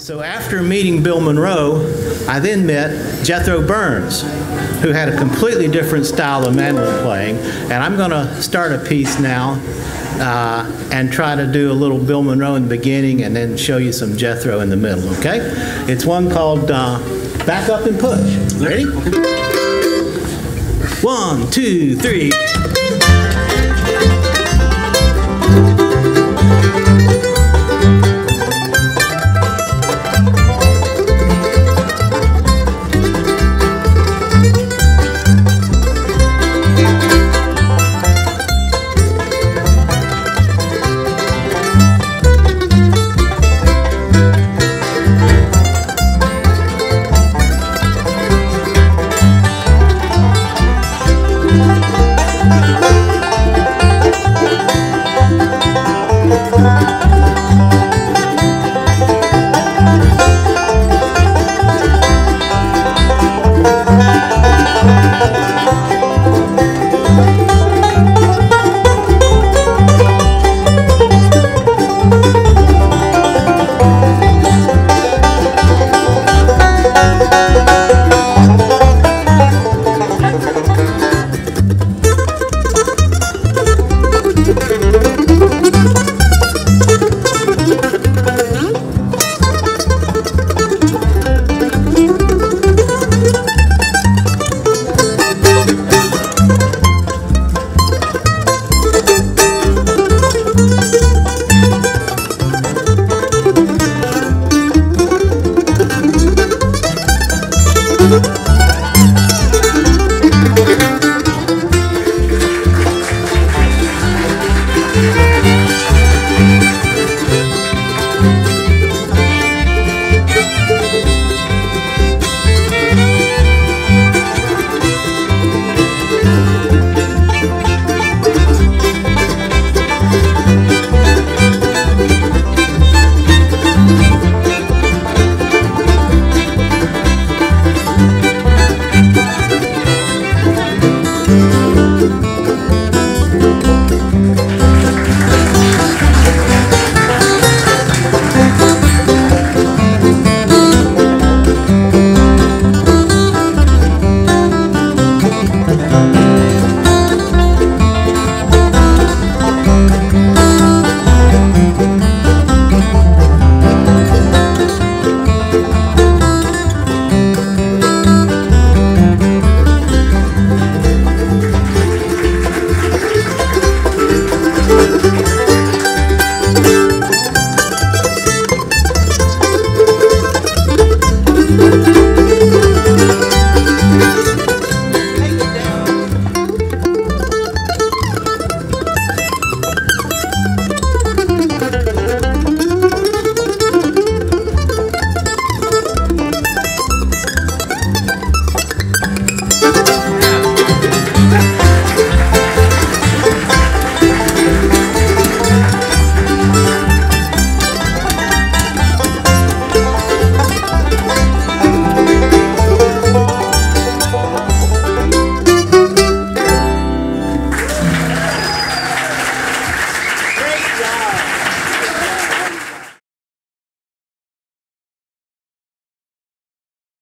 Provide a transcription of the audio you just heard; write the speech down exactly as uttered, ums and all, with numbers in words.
So after meeting Bill Monroe, I then met Jethro Burns, who had a completely different style of mandolin playing. And I'm going to start a piece now uh, and try to do a little Bill Monroe in the beginning and then show you some Jethro in the middle, okay? It's one called uh, Back Up and Push. Ready? One, two, three.